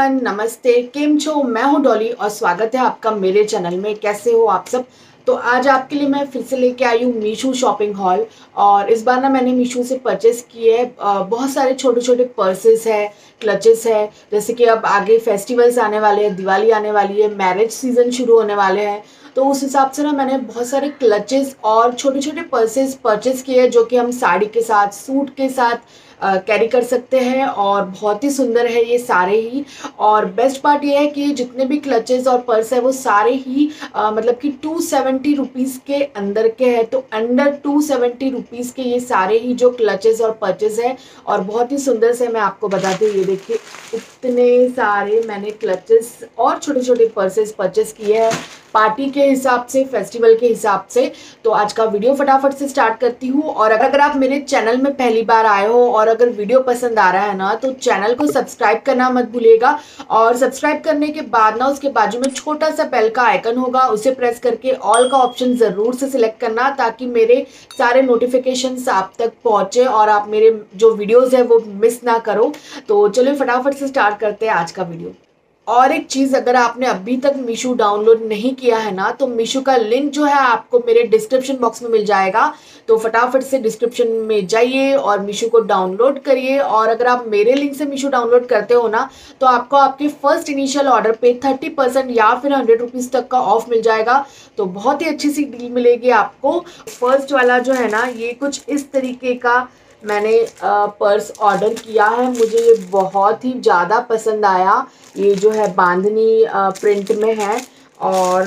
Everyone, नमस्ते। केम छो, मैं हूँ डॉली और स्वागत है आपका मेरे चैनल में। कैसे हो आप सब? तो आज आपके लिए मैं फिर से लेके आई हूँ मीशो शॉपिंग हॉल। और इस बार ना मैंने मीशो से परचेस किए है बहुत सारे छोटे छोटे पर्सेस है, क्लचेस है। जैसे कि अब आगे फेस्टिवल्स आने वाले हैं, दिवाली आने वाली है, मैरिज सीजन शुरू होने वाले हैं। तो उस हिसाब से ना मैंने बहुत सारे क्लचेस और छोटे छोटे पर्सेस परचेस किए हैं, जो कि हम साड़ी के साथ, सूट के साथ कैरी कर सकते हैं। और बहुत ही सुंदर है ये सारे ही। और बेस्ट पार्ट ये है कि जितने भी क्लचेस और पर्स है वो सारे ही मतलब कि 270 रुपीज़ के अंदर के हैं। तो अंडर 270 रुपीज़ के ये सारे ही जो क्लचेस और पर्चेस है। और बहुत ही सुंदर से मैं आपको बताती हूँ, ये देखिए इतने सारे मैंने क्लचेस और छोटे छोटे पर्सेस परचेस किए हैं पार्टी के हिसाब से, फेस्टिवल के हिसाब से। तो आज का वीडियो फटाफट से स्टार्ट करती हूँ। और अगर आप मेरे चैनल में पहली बार आए हो और अगर वीडियो पसंद आ रहा है ना, तो चैनल को सब्सक्राइब करना मत भूलिएगा। और सब्सक्राइब करने के बाद ना उसके बाजू में छोटा सा बेल का आइकन होगा, उसे प्रेस करके ऑल का ऑप्शन ज़रूर से सिलेक्ट करना, ताकि मेरे सारे नोटिफिकेशंस आप तक पहुँचे और आप मेरे जो वीडियोज़ है वो मिस ना करो। तो चलिए फटाफट से स्टार्ट करते हैं आज का वीडियो। और एक चीज़, अगर आपने अभी तक मीशो डाउनलोड नहीं किया है ना, तो मीशो का लिंक जो है आपको मेरे डिस्क्रिप्शन बॉक्स में मिल जाएगा। तो फटाफट से डिस्क्रिप्शन में जाइए और मीशो को डाउनलोड करिए। और अगर आप मेरे लिंक से मीशो डाउनलोड करते हो ना, तो आपको आपके फर्स्ट इनिशियल ऑर्डर पे 30% या फिर 100 रुपीज़ तक का ऑफ मिल जाएगा। तो बहुत ही अच्छी सी डील मिलेगी आपको। फर्स्ट वाला जो है ना, ये कुछ इस तरीके का मैंने पर्स ऑर्डर किया है। मुझे ये बहुत ही ज़्यादा पसंद आया। ये जो है बांधनी प्रिंट में है। और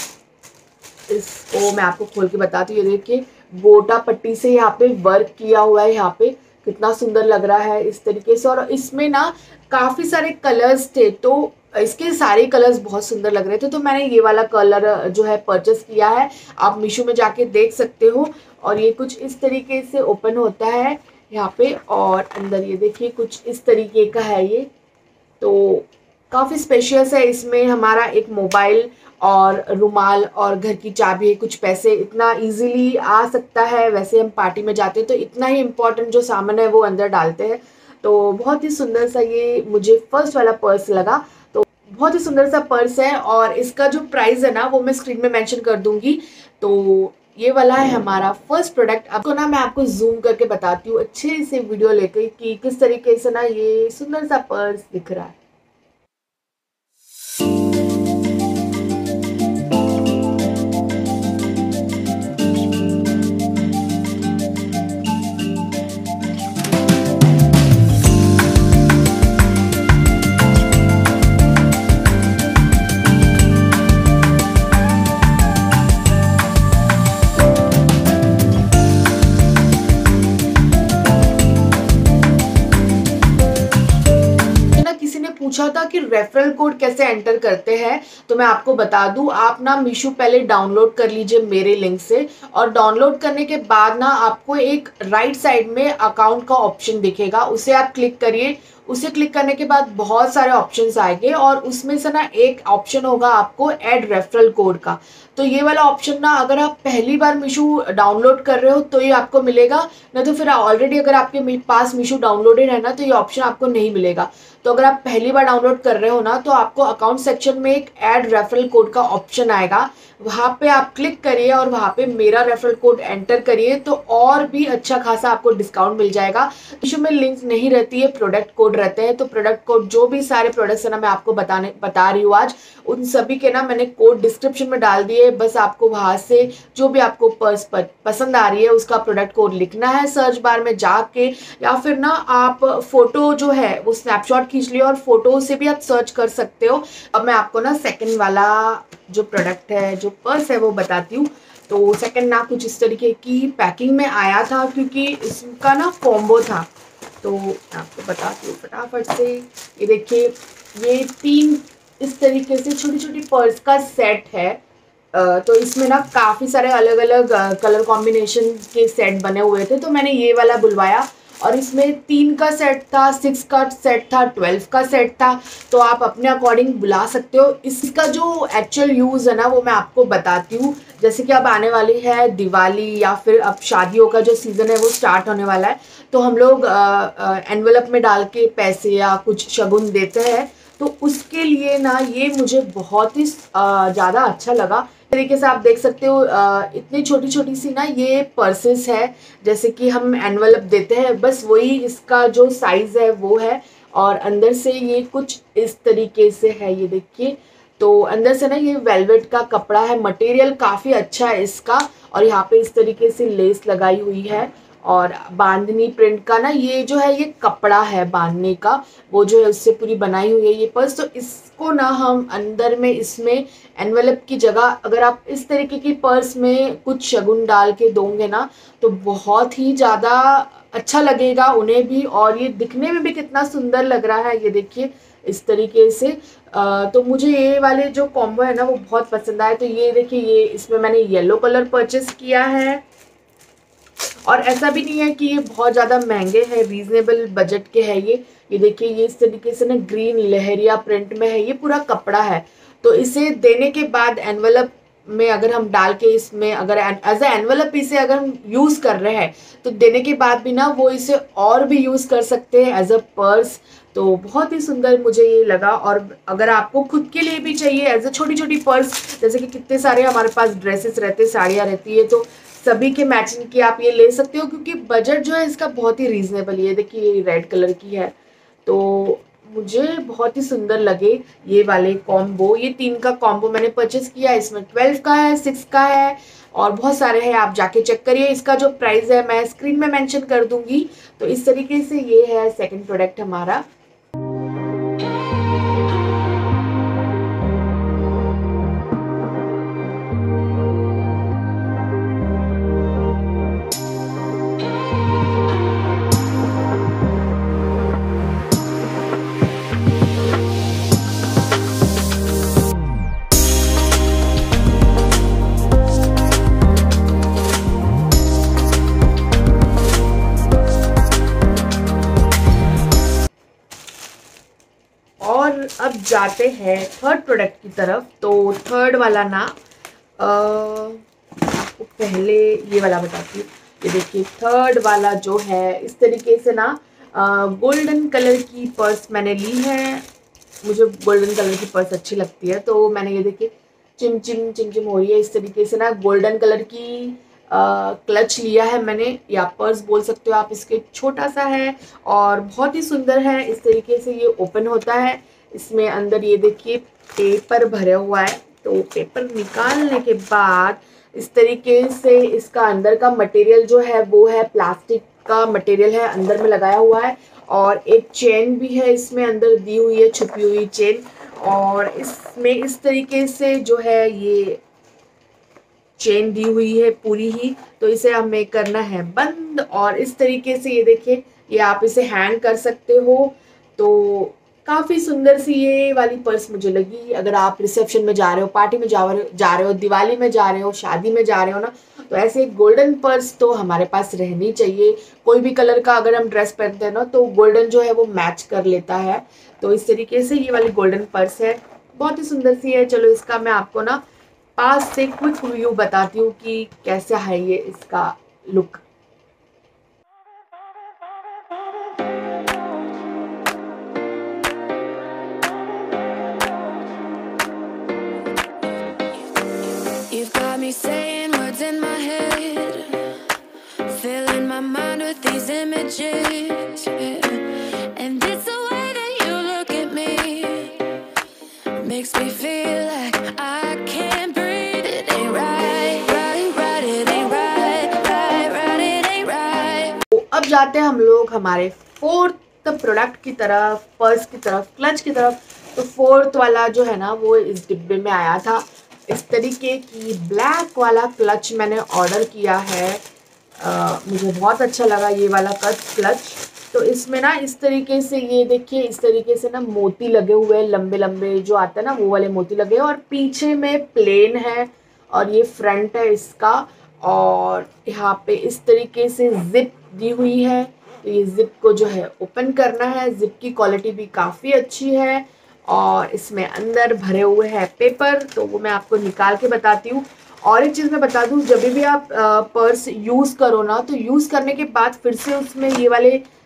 इसको मैं आपको खोल के बताती हूँ। ये देखिए गोटा पट्टी से यहाँ पे वर्क किया हुआ है। यहाँ पे कितना सुंदर लग रहा है इस तरीके से। और इसमें ना काफ़ी सारे कलर्स थे, तो इसके सारे कलर्स बहुत सुंदर लग रहे थे। तो मैंने ये वाला कलर जो है परचेस किया है। आप मीशो में जाके देख सकते हो। और ये कुछ इस तरीके से ओपन होता है यहाँ पे। और अंदर ये देखिए कुछ इस तरीके का है ये। तो काफ़ी स्पेशियस है। इसमें हमारा एक मोबाइल और रुमाल और घर की चाबी है, कुछ पैसे, इतना इजीली आ सकता है। वैसे हम पार्टी में जाते हैं तो इतना ही इम्पोर्टेंट जो सामान है वो अंदर डालते हैं। तो बहुत ही सुंदर सा ये मुझे फर्स्ट वाला पर्स लगा। तो बहुत ही सुंदर सा पर्स है। और इसका जो प्राइस है ना, वो मैं स्क्रीन में मेंशन कर दूंगी। तो ये वाला है हमारा फर्स्ट प्रोडक्ट। अब तो ना मैं आपको जूम करके बताती हूँ अच्छे से वीडियो लेकर कि किस तरीके से ना ये सुंदर सा पर्स दिख रहा है। पूछा था कि रेफरल कोड कैसे एंटर करते हैं। तो मैं आपको बता दूं, आप ना मीशो पहले डाउनलोड कर लीजिए मेरे लिंक से। और डाउनलोड करने के बाद ना आपको एक राइट साइड में अकाउंट का ऑप्शन दिखेगा, उसे आप क्लिक करिए। उसे क्लिक करने के बाद बहुत सारे ऑप्शंस आएंगे और उसमें से ना एक ऑप्शन होगा आपको ऐड रेफरल कोड का। तो ये वाला ऑप्शन ना, अगर आप पहली बार मीशो डाउनलोड कर रहे हो तो ये आपको मिलेगा, नहीं तो फिर ऑलरेडी अगर आपके पास मीशो डाउनलोडेड है ना, तो ये ऑप्शन आपको नहीं मिलेगा। तो अगर आप पहली बार डाउनलोड कर रहे हो ना, तो आपको अकाउंट सेक्शन में एक ऐड रेफरल कोड का ऑप्शन आएगा, वहाँ पे आप क्लिक करिए और वहाँ पे मेरा रेफरल कोड एंटर करिए। तो और भी अच्छा खासा आपको डिस्काउंट मिल जाएगा। मीशो में लिंक नहीं रहती है, प्रोडक्ट कोड रहते हैं। तो प्रोडक्ट कोड, जो भी सारे प्रोडक्ट्स है ना मैं आपको बता रही हूँ आज, उन सभी के ना मैंने कोड डिस्क्रिप्शन में डाल दिए। बस आपको वहाँ से जो भी आपको पर्स पसंद आ रही है उसका प्रोडक्ट कोड लिखना है सर्च बार में जाके, या फिर ना आप फोटो जो है वो स्नैपशॉट खींच लियो और फोटो से भी आप सर्च कर सकते हो। अब मैं आपको ना सेकंड वाला जो प्रोडक्ट है, जो पर्स है, वो बताती हूँ। तो सेकंड ना कुछ इस तरीके की पैकिंग में आया था, क्योंकि इसका ना कॉम्बो था। तो मैं आपको बताती हूँ फटाफट से। ये देखिए ये 3 इस तरीके से छोटी छोटी पर्स का सेट है। तो इसमें ना काफ़ी सारे अलग अलग कलर कॉम्बिनेशन के सेट बने हुए थे। तो मैंने ये वाला बुलवाया। और इसमें 3 का सेट था, 6 का सेट था, 12 का सेट था। तो आप अपने अकॉर्डिंग बुला सकते हो। इसका जो एक्चुअल यूज़ है ना, वो मैं आपको बताती हूँ। जैसे कि अब आने वाली है दिवाली, या फिर अब शादियों का जो सीज़न है वो स्टार्ट होने वाला है। तो हम लोग एनवेलप में डाल के पैसे या कुछ शगुन देते हैं। तो उसके लिए ना ये मुझे बहुत ही ज़्यादा अच्छा लगा। तरीके से आप देख सकते हो इतनी छोटी छोटी सी ना ये पर्सेस है, जैसे कि हम एनवलप देते हैं, बस वही इसका जो साइज़ है वो है। और अंदर से ये कुछ इस तरीके से है, ये देखिए। तो अंदर से ना ये वेलवेट का कपड़ा है, मटेरियल काफ़ी अच्छा है इसका। और यहाँ पे इस तरीके से लेस लगाई हुई है। और बांधनी प्रिंट का ना ये जो है ये कपड़ा है बांधने का, वो जो है उससे पूरी बनाई हुई है ये पर्स। तो इसको ना हम अंदर में इसमें एनवेलप की जगह अगर आप इस तरीके की पर्स में कुछ शगुन डाल के दोगे ना तो बहुत ही ज़्यादा अच्छा लगेगा उन्हें भी, और ये दिखने में भी कितना सुंदर लग रहा है, ये देखिए इस तरीके से। तो मुझे ये वाले जो कॉम्बो है ना वो बहुत पसंद आए। तो ये देखिए, ये इसमें मैंने येलो कलर परचेस किया है। और ऐसा भी नहीं है कि ये बहुत ज़्यादा महंगे हैं, रीजनेबल बजट के है ये देखिए, ये इस तरीके से ना ग्रीन लहरिया प्रिंट में है, ये पूरा कपड़ा है। तो इसे देने के बाद एनवलप में अगर हम डाल के इसमें अगर एज ए एनवलप इसे अगर हम यूज़ कर रहे हैं तो देने के बाद भी ना वो इसे और भी यूज़ कर सकते हैं एज अ पर्स। तो बहुत ही सुंदर मुझे ये लगा। और अगर आपको खुद के लिए भी चाहिए एज अ छोटी छोटी पर्स, जैसे कि कितने सारे हमारे पास ड्रेसेस रहते, साड़ियाँ रहती है, तो सभी के मैचिंग की आप ये ले सकते हो, क्योंकि बजट जो है इसका बहुत ही रीजनेबल है। ये देखिए, ये रेड कलर की है। तो मुझे बहुत ही सुंदर लगे ये वाले कॉम्बो। ये 3 का कॉम्बो मैंने परचेस किया, इसमें 12 का है, 6 का है और बहुत सारे हैं, आप जाके चेक करिए। इसका जो प्राइस है मैं स्क्रीन में मेंशन कर दूंगी। तो इस तरीके से ये है सेकंड प्रोडक्ट हमारा। और अब जाते हैं थर्ड प्रोडक्ट की तरफ। तो थर्ड वाला ना आपको पहले ये वाला बताती हूँ। ये देखिए, थर्ड वाला जो है इस तरीके से ना गोल्डन कलर की पर्स मैंने ली है। मुझे गोल्डन कलर की पर्स अच्छी लगती है, तो मैंने ये देखिए चिमचिम चिमचिम हो रही है इस तरीके से ना गोल्डन कलर की क्लच लिया है मैंने, या पर्स बोल सकते हो आप। इसके छोटा सा है और बहुत ही सुंदर है। इस तरीके से ये ओपन होता है। इसमें अंदर ये देखिए पेपर भरा हुआ है। तो पेपर निकालने के बाद इस तरीके से इसका अंदर का मटेरियल जो है वो है प्लास्टिक का मटेरियल है, अंदर में लगाया हुआ है। और एक चेन भी है इसमें अंदर दी हुई है, छुपी हुई चेन। और इसमें इस तरीके से जो है ये चेन दी हुई है पूरी ही। तो इसे हमें करना है बंद, और इस तरीके से ये देखिए, ये आप इसे हैंग कर सकते हो। तो काफ़ी सुंदर सी ये वाली पर्स मुझे लगी। अगर आप रिसेप्शन में जा रहे हो, पार्टी में जा रहे हो, दिवाली में जा रहे हो, शादी में जा रहे हो ना, तो ऐसे एक गोल्डन पर्स तो हमारे पास रहनी चाहिए। कोई भी कलर का अगर हम ड्रेस पहनते हैं ना तो गोल्डन जो है वो मैच कर लेता है। तो इस तरीके से ये वाली गोल्डन पर्स है, बहुत ही सुंदर सी है। चलो इसका मैं आपको ना पास से क्विक रिव्यू बताती हूँ कि कैसा है ये इसका look. You've got me saying words in my head, filling my mind with these images, yeah. And it's the way that you look at me, makes me feel like I can't breathe. It ain't right, right, right, it ain't right, right, right, it ain't right. तो अब जाते हैं हम लोग हमारे fourth product की तरफ, purse की तरफ, क्लच की तरफ। तो फोर्थ वाला जो है ना वो इस डिब्बे में आया था। इस तरीके की ब्लैक वाला क्लच मैंने ऑर्डर किया है। मुझे बहुत अच्छा लगा ये वाला क्लच। तो इसमें ना इस तरीके से ये देखिए, इस तरीके से ना मोती लगे हुए हैं, लंबे लंबे जो आते हैं ना वो वाले मोती लगे हैं। और पीछे में प्लेन है और ये फ्रंट है इसका। और यहाँ पे इस तरीके से जिप दी हुई है। तो ये जिप को जो है ओपन करना है। जिप की क्वालिटी भी काफ़ी अच्छी है। और इसमें अंदर भरे हुए हैं पेपर, तो वो मैं आपको निकाल के बताती हूँ। और एक चीज़ मैं बता दूँ, जब भी आप पर्स यूज़ करो ना तो यूज़ करने के बाद फिर से उसमें ये वाले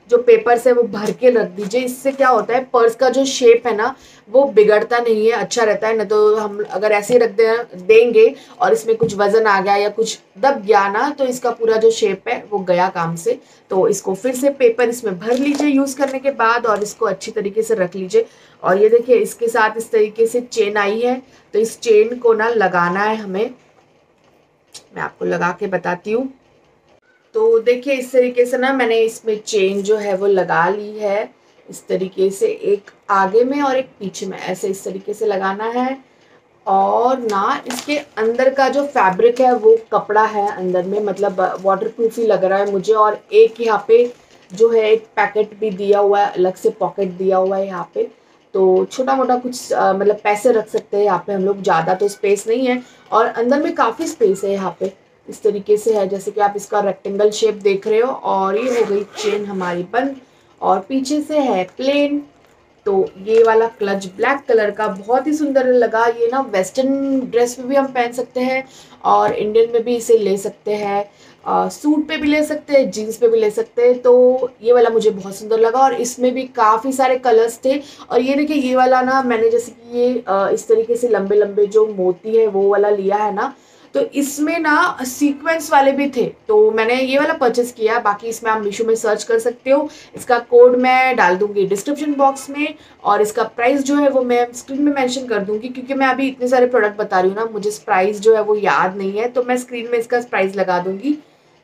जो पेपर्स है वो भर के रख दीजिए। इससे क्या होता है, पर्स का जो शेप है ना वो बिगड़ता नहीं है, अच्छा रहता है। न तो हम अगर ऐसे ही रख देंगे और इसमें कुछ वजन आ गया या कुछ दब गया ना, तो इसका पूरा जो शेप है वो गया काम से। तो इसको फिर से पेपर इसमें भर लीजिए यूज करने के बाद, और इसको अच्छी तरीके से रख लीजिए। और ये देखिए इसके साथ इस तरीके से चेन आई है, तो इस चेन को ना लगाना है हमें। मैं आपको लगा के बताती हूँ। तो देखिए इस तरीके से ना मैंने इसमें चेन जो है वो लगा ली है। इस तरीके से एक आगे में और एक पीछे में, ऐसे इस तरीके से लगाना है। और ना इसके अंदर का जो फैब्रिक है वो कपड़ा है अंदर में, मतलब वाटरप्रूफ ही लग रहा है मुझे। और एक यहाँ पे जो है एक पैकेट भी दिया हुआ है, अलग से पॉकेट दिया हुआ है यहाँ पे। तो छोटा मोटा कुछ मतलब पैसे रख सकते हैं यहाँ पे हम लोग, ज़्यादा तो स्पेस नहीं है। और अंदर में काफ़ी स्पेस है यहाँ पे, इस तरीके से है जैसे कि आप इसका रेक्टेंगल शेप देख रहे हो। और ये हो गई चेन हमारी बंद, और पीछे से है प्लेन। तो ये वाला क्लच ब्लैक कलर का बहुत ही सुंदर लगा। ये ना वेस्टर्न ड्रेस में भी हम पहन सकते हैं और इंडियन में भी इसे ले सकते हैं, सूट पे भी ले सकते हैं, जीन्स पे भी ले सकते हैं। तो ये वाला मुझे बहुत सुंदर लगा, और इसमें भी काफ़ी सारे कलर्स थे। और ये देखिए ये वाला ना मैंने जैसे कि ये इस तरीके से लंबे लंबे जो मोती है वो वाला लिया है ना, तो इसमें ना सीक्वेंस वाले भी थे, तो मैंने ये वाला परचेस किया। बाकी इसमें आप मीशो में सर्च कर सकते हो। इसका कोड मैं डाल दूंगी डिस्क्रिप्शन बॉक्स में, और इसका प्राइस जो है वो मैं स्क्रीन में मेंशन कर दूंगी, क्योंकि मैं अभी इतने सारे प्रोडक्ट बता रही हूँ ना, मुझे प्राइस जो है वो याद नहीं है, तो मैं स्क्रीन में इसका प्राइस लगा दूंगी।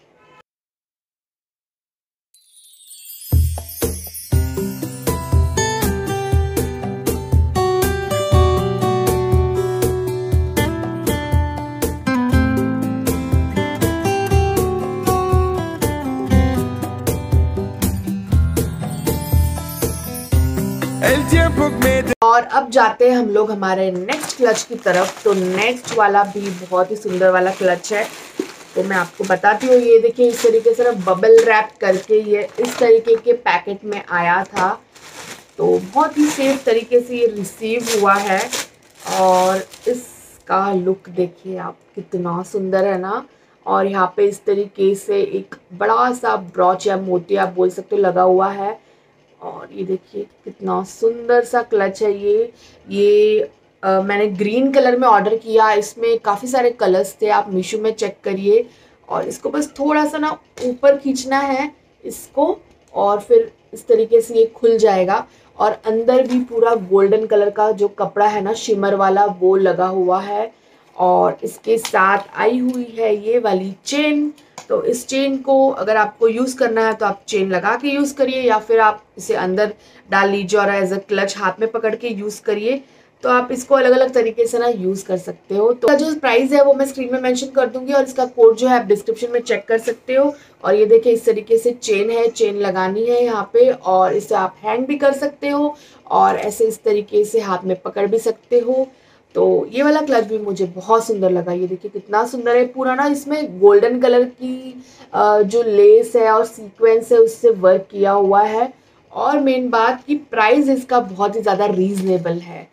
और अब जाते हैं हम लोग हमारे नेक्स्ट क्लच की तरफ। तो नेक्स्ट वाला भी बहुत ही सुंदर वाला क्लच है, तो मैं आपको बताती हूँ। ये देखिए इस तरीके से ना बबल रैप करके ये इस तरीके के पैकेट में आया था, तो बहुत ही सेफ तरीके से ये रिसीव हुआ है। और इसका लुक देखिए आप, कितना सुंदर है ना। और यहाँ पे इस तरीके से एक बड़ा सा ब्रॉच या मोती आप बोल सकते हो लगा हुआ है। और ये देखिए कितना सुंदर सा क्लच है ये मैंने ग्रीन कलर में ऑर्डर किया। इसमें काफ़ी सारे कलर्स थे, आप मीशो में चेक करिए। और इसको बस थोड़ा सा ना ऊपर खींचना है इसको, और फिर इस तरीके से ये खुल जाएगा। और अंदर भी पूरा गोल्डन कलर का जो कपड़ा है ना शिमर वाला, वो लगा हुआ है। और इसके साथ आई हुई है ये वाली चेन। तो इस चेन को अगर आपको यूज़ करना है तो आप चेन लगा के यूज़ करिए, या फिर आप इसे अंदर डाल लीजिए और एज अ क्लच हाथ में पकड़ के यूज़ करिए। तो आप इसको अलग अलग तरीके से ना यूज़ कर सकते हो। तो जो प्राइस है वो मैं स्क्रीन में मेंशन कर दूंगी, और इसका कोड जो है आप डिस्क्रिप्शन में चेक कर सकते हो। और ये देखिए इस तरीके से चेन है, चेन लगानी है यहाँ पे, और इसे आप हैंग भी कर सकते हो और ऐसे इस तरीके से हाथ में पकड़ भी सकते हो। तो ये वाला क्लच भी मुझे बहुत सुंदर लगा। ये देखिए कितना सुंदर है, पूरा ना इसमें गोल्डन कलर की जो लेस है और सीक्वेंस है उससे वर्क किया हुआ है। और मेन बात कि प्राइस इसका बहुत ही ज़्यादा रीजनेबल है।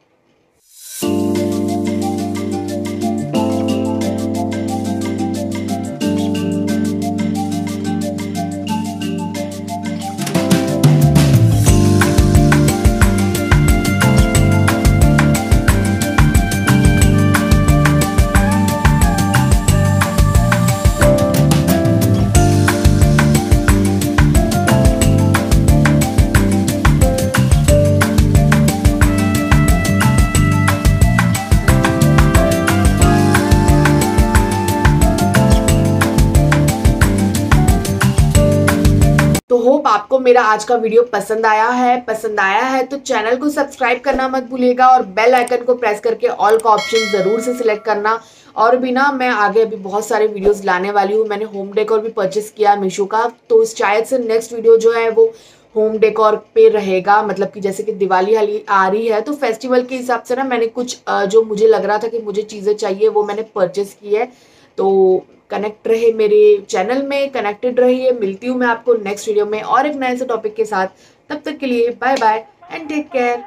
तो होप आपको मेरा आज का वीडियो पसंद आया है तो चैनल को सब्सक्राइब करना मत भूलिएगा, और बेल आइकन को प्रेस करके ऑल का ऑप्शन ज़रूर से सिलेक्ट करना। और भी ना मैं आगे अभी बहुत सारे वीडियोस लाने वाली हूँ। मैंने होम डेकोर भी परचेस किया मीशो का, तो शायद से नेक्स्ट वीडियो जो है वो होम डेकोर पे रहेगा। मतलब कि जैसे कि दिवाली हाली आ रही है, तो फेस्टिवल के हिसाब से ना मैंने कुछ जो मुझे लग रहा था कि मुझे चीज़ें चाहिए वो मैंने परचेस की है। तो कनेक्ट रहे मेरे चैनल में, कनेक्टेड रहिए। मिलती हूँ मैं आपको नेक्स्ट वीडियो में और एक नए से टॉपिक के साथ। तब तक के लिए bye bye and take care.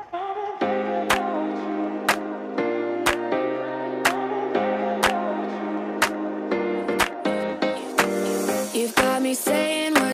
You've got me saying